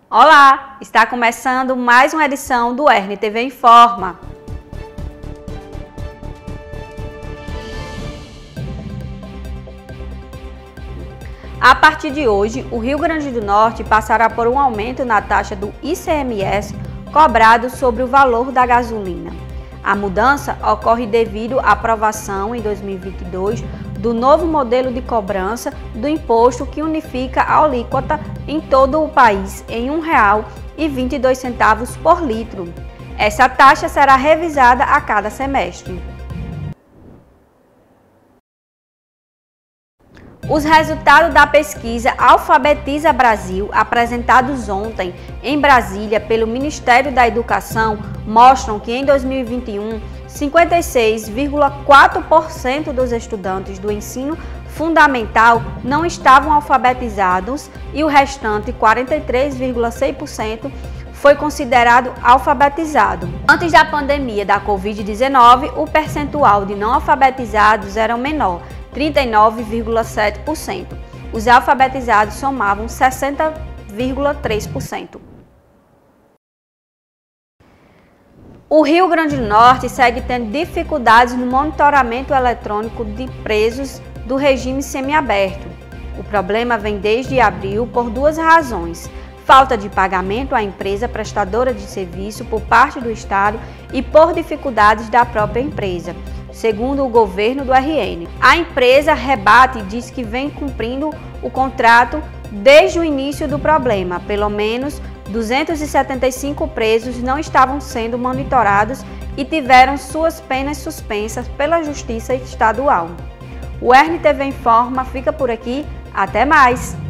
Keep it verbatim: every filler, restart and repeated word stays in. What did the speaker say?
Olá, está começando mais uma edição do R N T V Informa. A partir de hoje, o Rio Grande do Norte passará por um aumento na taxa do I C M S cobrado sobre o valor da gasolina. A mudança ocorre devido à aprovação em dois mil e vinte e dois do novo modelo de cobrança do imposto que unifica a alíquota em todo o país em um real e vinte e dois centavos por litro. Essa taxa será revisada a cada semestre. Os resultados da pesquisa Alfabetiza Brasil, apresentados ontem em Brasília pelo Ministério da Educação, mostram que em dois mil e vinte e um, cinquenta e seis vírgula quatro por cento dos estudantes do ensino fundamental não estavam alfabetizados e o restante, quarenta e três vírgula seis por cento, foi considerado alfabetizado. Antes da pandemia da Covid dezenove, o percentual de não alfabetizados era menor, trinta e nove vírgula sete por cento. Os alfabetizados somavam sessenta vírgula três por cento. O Rio Grande do Norte segue tendo dificuldades no monitoramento eletrônico de presos do regime semiaberto. O problema vem desde abril por duas razões: falta de pagamento à empresa prestadora de serviço por parte do Estado e por dificuldades da própria empresa. Segundo o governo do R N, a empresa rebate e diz que vem cumprindo o contrato desde o início do problema. Pelo menos duzentos e setenta e cinco presos não estavam sendo monitorados e tiveram suas penas suspensas pela Justiça Estadual. O R N T V Informa fica por aqui. Até mais!